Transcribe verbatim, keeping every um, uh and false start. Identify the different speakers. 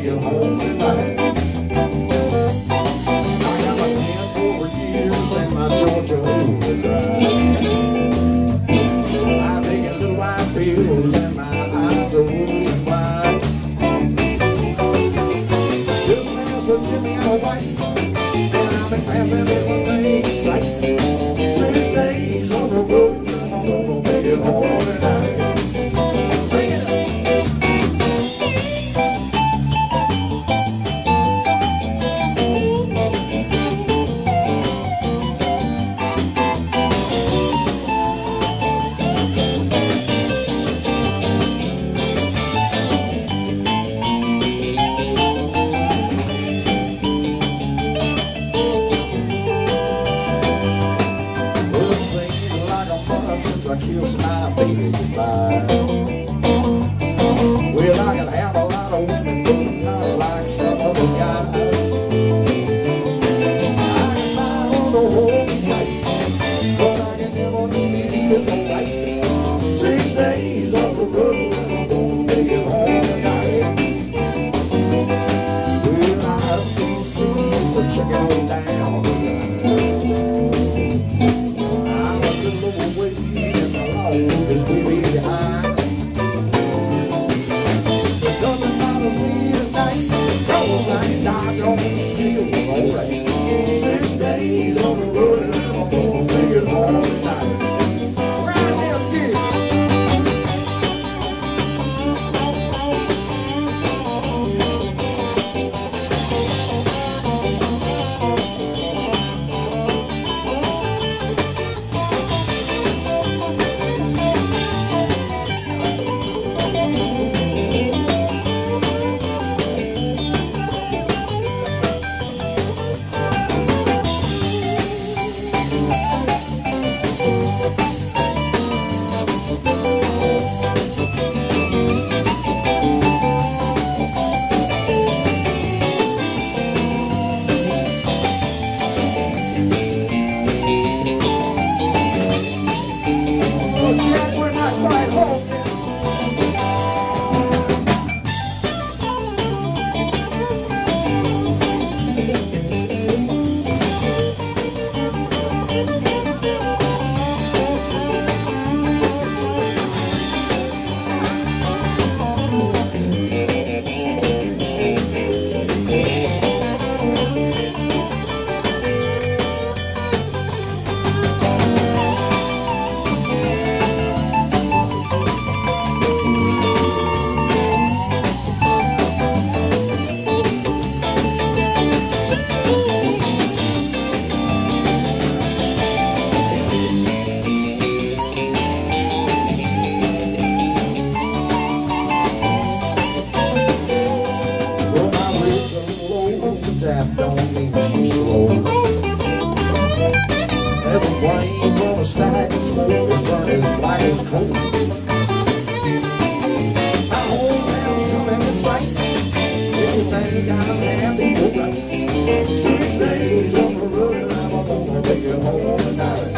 Speaker 1: it home tonight. I got my ten more years and my Georgia overdrive. I'm taking little white pills and my eyes are rolling wide. Just last for Jimmy and a wife, and I've been passing everything in sight. Six days on the road, I'm gonna make it home tonight. Bring it up. Since I kissed my baby goodbye. Well, I can have a lot of women, but not like some other guys. I can find on the hold me tight, but I can never leave it alright. Six days on the road, I'm gonna make it home tonight. Well, I see cities a checking on down the line. Is really behind. It doesn't bother me tonight, cause I ain't dodged on the steel, alright. Six days on the road and I'm gonna make it home tonight. Right there, kids. Jack, we're not quite home yet. That don't mean she's slow. Every flame from a stack of smoke is burning as black as coal. My whole town's coming in sight. Everything I'm happy to right. Six days on the road and I'm gonna make it home tonight.